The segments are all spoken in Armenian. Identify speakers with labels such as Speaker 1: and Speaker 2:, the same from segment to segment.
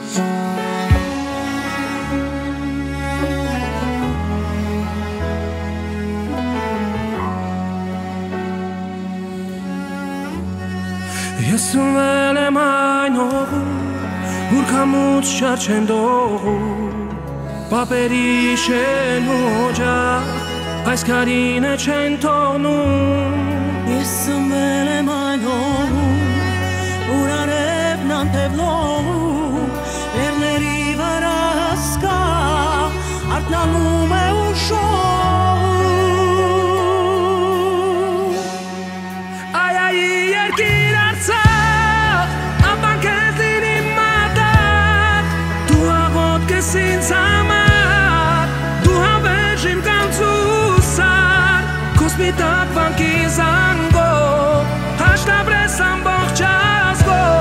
Speaker 1: Ես ըլվել եմ այն հողու, ուր կամուց շար չեն դողու, պապերի շեն հոջա, այս կարինը չեն թողնում։
Speaker 2: Ես ըլվել եմ այն հողու, ուր արևն անթև լողու, լեռների վրա հսկա, արթնանում է ու շողու։
Speaker 1: Այ երկիր Արցախ, ապան քեզ լինի մատաղ, դու աղոտ կես ինձ համար, դու հավերժ իմ կանցուսար, քո սպիտակ վանքի զանգով, հաշտավրես ամբողջ ազգով։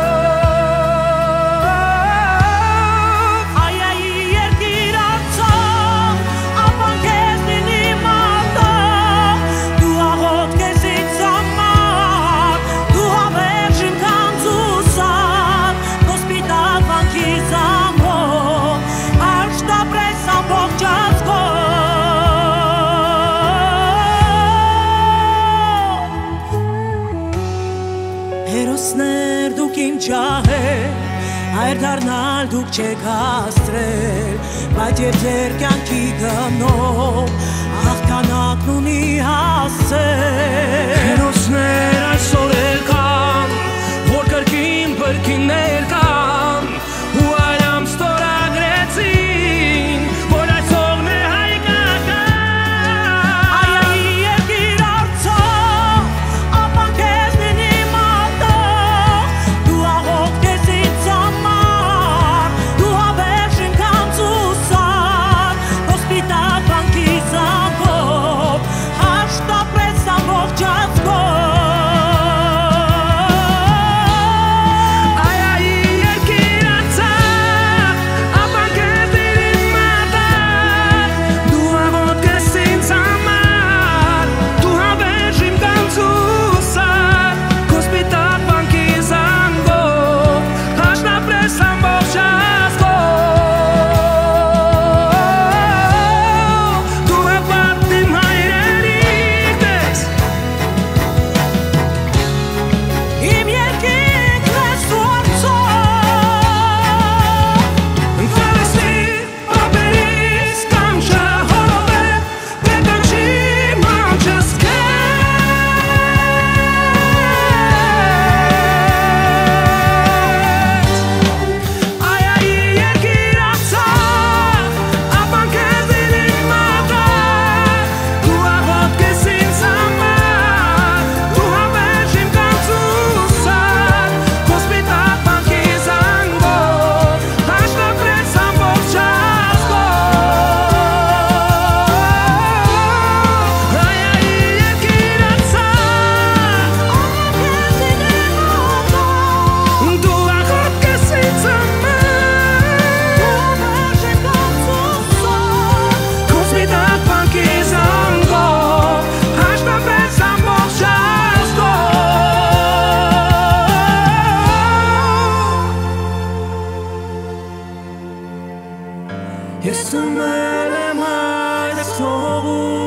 Speaker 2: Հերոսներ դուք իմ ջահեր, հայր դառնալ դուք չեք հաստրել, բայց և ձեր կյանքի գնով աղքանակն ունի հասել։
Speaker 1: Հերոսներ այսօր էլ կան, որ կրկին փրկիններ կան, ու այլամ ստորագրեցին, որ այս հողն է հայկական։
Speaker 2: Այ երկիր Արցախ, ապան քեզ լինի մատաղ, դու աղոտ կես ինձ համար, դու հավերժ իմ կանցուսար, քո սպիտակ վանքի զանգով, հաշտապրես ամբողջ ազգով։
Speaker 1: Ես ըլվել եմ այս հողու,